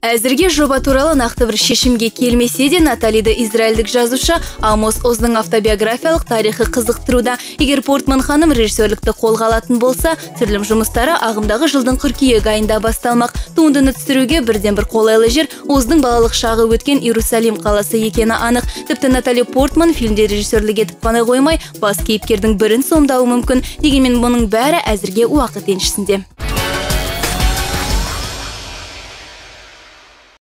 Әзірге жоба туралы нақты бір шешімге келмесе де, Наталиді израильдік жазушы Амос Оздың автобиографиялық тарихы қызықтыруда. Егер Портман ханым режиссерлікті қолға алатын болса, түсірілім жұмыстары ағымдағы жылдың қыркүйек айында басталмақ. Туындыны түсіруге бірден бір қолайлы жер Оздың балалық шағы өткен Иерусалим қаласы екені анық. Тіпті Натали Портман фильмде режиссерлік етіп қана қоймай, бас кейіпкердің бірін сомдауы мүмкін. Дегенмен мұның бәрі әзірге уақыт еншісінде.